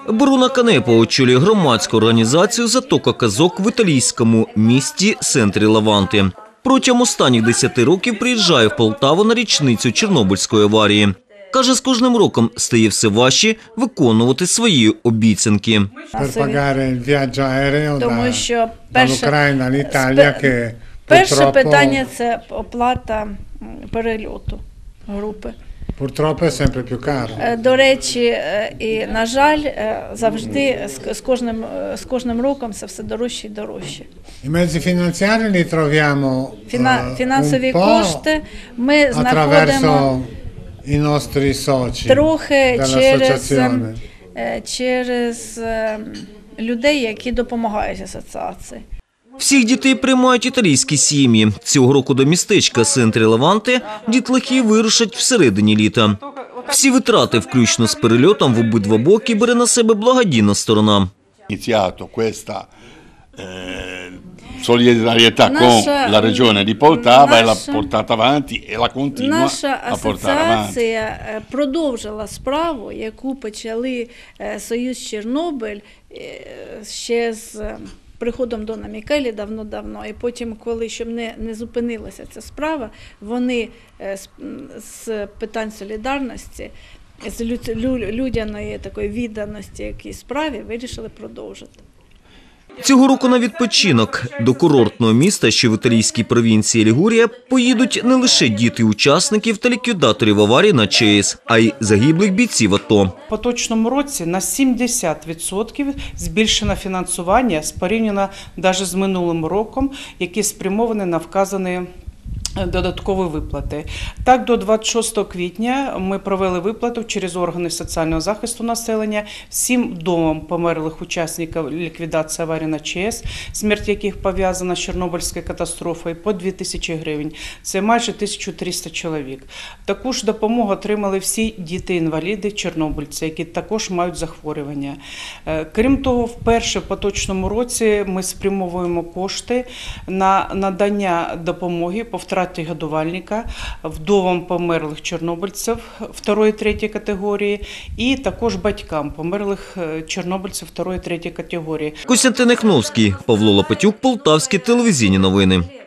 Боруна Канепа очолює громадську організацію «Затока казок» в італійському місті центрі Лаванти. Протягом останніх 10 років приїжджає в Полтаву на річницю Чорнобильської аварії. Каже, з кожним роком стає все важче виконувати свої обіцянки. Тому що перше питання – це оплата перельоту групи. До речі, і, на жаль, завжди з кожним роком це все дорожче і дорожче. Фінансові кошти ми знаходимо трохи через людей, які допомагають асоціації. Всіх дітей приймають італійські сім'ї. Цього року до містечка центрі Лаванти дітлахи вирушать всередині літа. Всі витрати, включно з перельотом в обидва боки, бере на себе благодійна сторона. Solidarietà con la regione di Poltava e l'ha portata avanti e la continua a portare avanti. Наша асоціація продовжила справу, яку почали Союз Чорнобиль ще з приходом Дона Мікелі давно-давно. І потім, коли, щоб не зупинилася ця справа, вони з питань солідарності, з людяної такої відданості якій справі вирішили продовжити. Цього року на відпочинок до курортного міста, що в італійській провінції Лігурія, поїдуть не лише діти учасників та ліквідаторів аварії на ЧАЕС, а й загиблих бійців АТО. В поточному році на 70% збільшено фінансування порівняно навіть з минулим роком, які спрямовані на вказані додаткові виплати. Так, до 26 квітня ми провели виплату через органи соціального захисту населення всім вдовам померлих учасників ліквідації аварії на ЧАЕС, смерть яких пов'язана з Чорнобильською катастрофою, по 2000 гривень. Це майже 1300 чоловік. Таку ж допомогу отримали всі діти-інваліди, чорнобильці, які також мають захворювання. Крім того, вперше в поточному році ми спрямовуємо кошти на надання допомоги по втраті годувальника вдовам померлих чорнобильців 2-3 категорії і також батькам померлих чорнобильців 2-3 категорії. Костянтин Ехновський, Павло Лопатюк, Полтавські телевізійні новини.